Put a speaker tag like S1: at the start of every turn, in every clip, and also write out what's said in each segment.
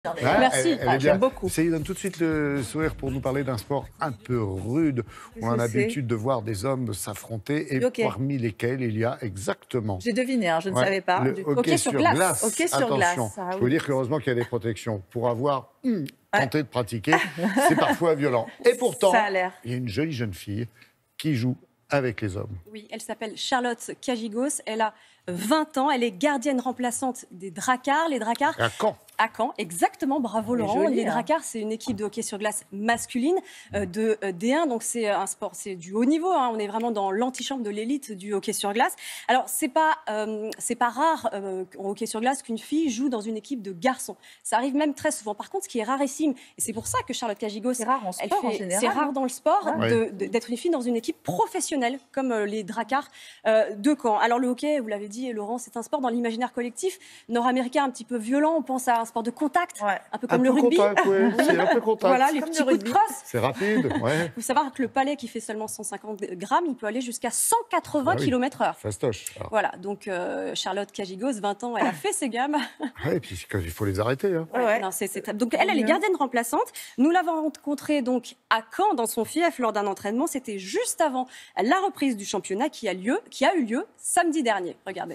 S1: Ah,
S2: Merci, j'aime beaucoup.
S1: Ça lui donne tout de suite le sourire pour nous parler d'un sport un peu rude. On a l'habitude de voir des hommes s'affronter et parmi lesquels il y a exactement...
S2: J'ai deviné, hein, je ne savais pas.
S1: Le hockey sur glace.
S2: Hockey sur
S1: Attention,
S2: glace.
S1: je peux dire qu'heureusement qu'il y a des protections. Pour avoir tenté de pratiquer, c'est parfois violent. Et pourtant, il y a une jolie jeune fille qui joue avec les hommes.
S3: Oui, elle s'appelle Charlotte Kajigos. Elle a 20 ans. Elle est gardienne remplaçante des Dracars. Les Dracars.
S1: À Caen.
S3: À Caen, exactement. Bravo Laurent.
S2: Joli,
S3: les Dracars, c'est une équipe de hockey sur glace masculine de D1. Donc c'est un sport, c'est du haut niveau. Hein. On est vraiment dans l'antichambre de l'élite du hockey sur glace. Alors c'est pas rare au hockey sur glace qu'une fille joue dans une équipe de garçons. Ça arrive même très souvent. Par contre, ce qui est rarissime, et c'est pour ça que Charlotte Kajigos,
S2: c'est rare en sport en général.
S3: C'est rare dans le sport d'être une fille dans une équipe professionnelle comme les Dracars de Caen. Alors le hockey, vous l'avez dit Laurent, c'est un sport dans l'imaginaire collectif nord-américain un petit peu violent. On pense à un sport de contact, un peu comme le rugby.
S1: C'est un peu contact.
S3: Voilà, les petits coups de crosse.
S1: C'est rapide. Il
S3: faut savoir que le palais qui fait seulement 150 grammes, il peut aller jusqu'à 180 km/h.
S1: Fastoche.
S3: Voilà, donc Charlotte Kajigos, 20 ans, elle a fait ses gammes.
S1: Et puis il faut les arrêter. Hein.
S3: Non, donc elle est gardienne remplaçante. Nous l'avons rencontrée donc à Caen, dans son fief, lors d'un entraînement. C'était juste avant la reprise du championnat qui a eu lieu samedi dernier. Regardez.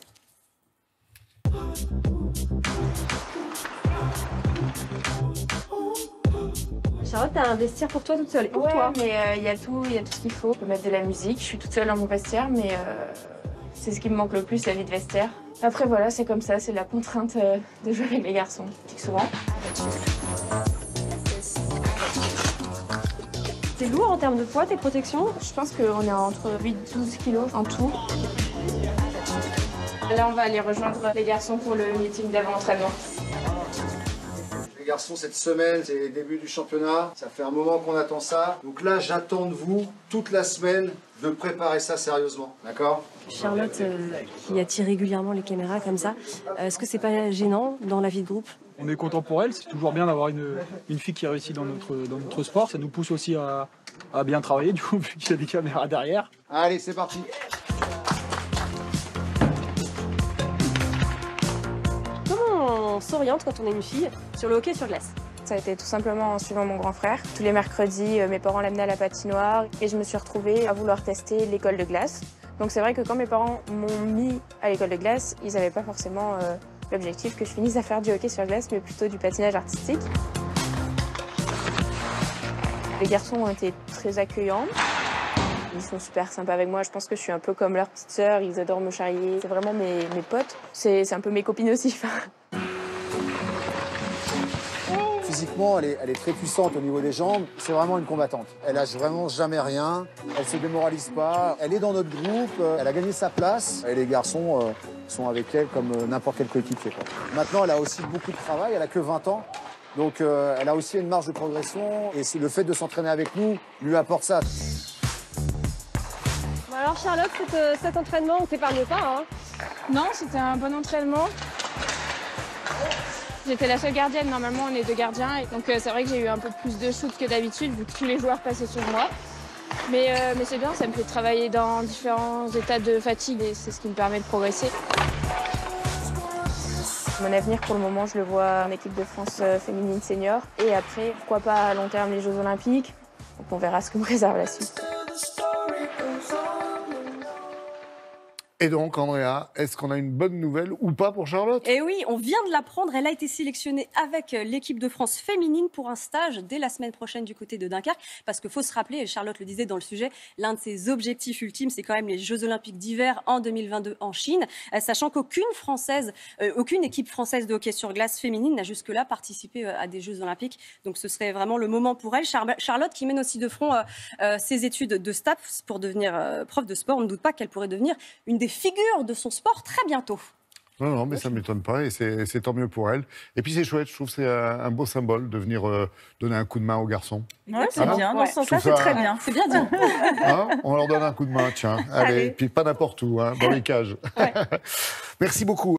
S3: Charlotte, t'as un vestiaire pour toi toute seule.
S4: Ouais, mais il y a tout ce qu'il faut. Je peux mettre de la musique, je suis toute seule dans mon vestiaire, mais c'est ce qui me manque le plus, la vie de vestiaire. Après voilà, c'est comme ça, c'est la contrainte de jouer avec les garçons, souvent.
S3: C'est lourd en termes de poids, tes protections?
S4: Je pense qu'on est entre 8 et 12 kilos en tout. Là, on va aller rejoindre les garçons pour le meeting d'avant-entraînement.
S5: Les garçons, cette semaine, c'est le début du championnat. Ça fait un moment qu'on attend ça. Donc là, j'attends de vous, toute la semaine, de préparer ça sérieusement. D'accord ?
S3: Charlotte, qui attire régulièrement les caméras comme ça, est-ce que c'est pas gênant dans la vie de groupe?
S6: On est content pour elle. C'est toujours bien d'avoir une fille qui réussit dans notre sport. Ça nous pousse aussi à bien travailler, du coup, vu qu'il y a des caméras derrière.
S5: Allez, c'est parti.
S3: On s'oriente quand on est une fille sur le hockey sur glace.
S4: Ça a été tout simplement en suivant mon grand frère. Tous les mercredis, mes parents l'amenaient à la patinoire et je me suis retrouvée à vouloir tester l'école de glace. Donc c'est vrai que quand mes parents m'ont mis à l'école de glace, ils n'avaient pas forcément l'objectif que je finisse à faire du hockey sur glace, mais plutôt du patinage artistique. Les garçons ont été très accueillants. Ils sont super sympas avec moi. Je pense que je suis un peu comme leur petite sœur. Ils adorent me charrier. C'est vraiment mes potes. C'est un peu mes copines aussi.
S5: Physiquement, elle est très puissante au niveau des jambes. C'est vraiment une combattante. Elle lâche vraiment jamais rien. Elle se démoralise pas. Elle est dans notre groupe. Elle a gagné sa place. Et les garçons sont avec elle comme n'importe quel coéquipier. Maintenant, elle a aussi beaucoup de travail. Elle a que 20 ans. Donc, elle a aussi une marge de progression. Et le fait de s'entraîner avec nous lui apporte ça.
S3: Alors Charlotte, cet entraînement, on ne t'épargne pas, hein?
S4: Non, c'était un bon entraînement. J'étais la seule gardienne, normalement on est deux gardiens. Et donc c'est vrai que j'ai eu un peu plus de shoot que d'habitude, vu que tous les joueurs passaient sur moi. Mais c'est bien, ça me fait travailler dans différents états de fatigue et c'est ce qui me permet de progresser. Mon avenir pour le moment, je le vois en équipe de France féminine senior. Et après, pourquoi pas à long terme les Jeux Olympiques. Donc on verra ce que me réserve la suite.
S1: Et donc, Andrea, est-ce qu'on a une bonne nouvelle ou pas pour Charlotte?
S3: Eh oui, on vient de l'apprendre. Elle a été sélectionnée avec l'équipe de France féminine pour un stage dès la semaine prochaine du côté de Dunkerque. Parce qu'il faut se rappeler, et Charlotte le disait dans le sujet, l'un de ses objectifs ultimes, c'est quand même les Jeux Olympiques d'hiver en 2022 en Chine. Sachant qu'aucune équipe française de hockey sur glace féminine n'a jusque-là participé à des Jeux Olympiques. Donc ce serait vraiment le moment pour elle. Charlotte, qui mène aussi de front ses études de STAPS pour devenir prof de sport, on ne doute pas qu'elle pourrait devenir une des figures de son sport très bientôt.
S1: Non, mais ça ne m'étonne pas et c'est tant mieux pour elle. Et puis c'est chouette, je trouve que c'est un beau symbole de venir donner un coup de main aux garçons.
S2: Ouais, c'est bien, dans ce sens-là, c'est très bien.
S3: C'est bien dit.
S1: On leur donne un coup de main, tiens. Allez. Puis pas n'importe où, dans les cages. Merci beaucoup.